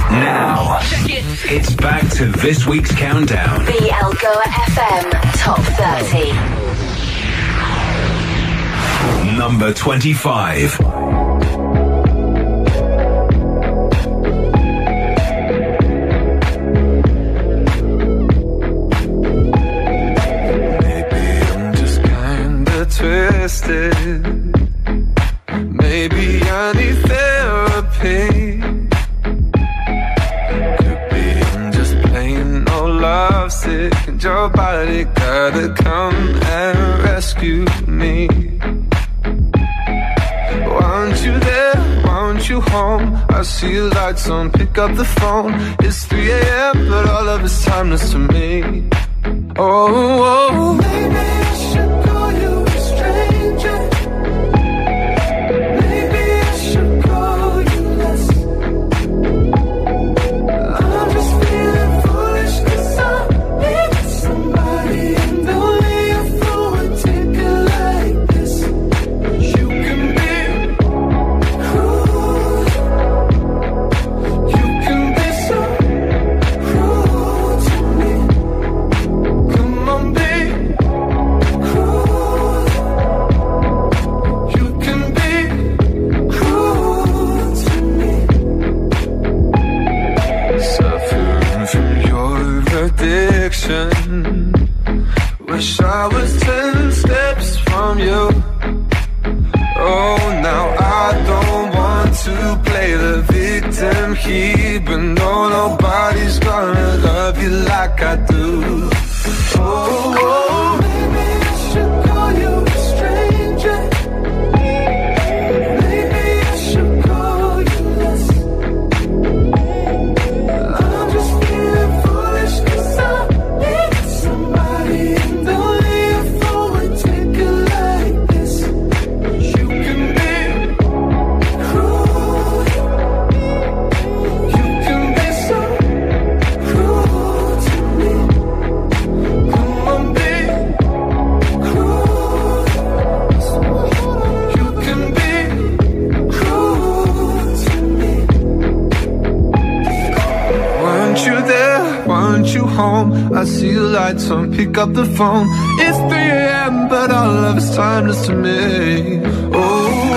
Now, check it. It's back to this week's countdown. The Algoa FM Top 30. Number 25. Twisted. Maybe I need therapy. Could be I'm just plain old lovesick, and your body gotta come and rescue me. Want you there, want you home. I see your lights on, pick up the phone. It's 3 a.m. but all of it's timeless to me. Oh, maybe I should call you a stranger. Maybe I should call you less. I'm just feeling foolish 'cause I need somebody, and only a fool would take it like this. You can be cruel. You can be so cruel to me. Come on, be cruel. You can be cruel to me. Suffering from your addiction. Wish I was 10 steps from you. Oh, now I don't want to play the victim here, but no, nobody's gonna love you like I do. Oh, maybe I should call you a stranger. Maybe I should call you less. I'm just feeling foolish 'cause I need somebody, and only a fool would take it like this. You can be cruel. You can be so cruel to me. Come on, be cruel. You can be cruel to me. Want you there, want you home. I see your lights on, pick up the phone. It's 3 a.m. but all of it's timeless to me. Oh,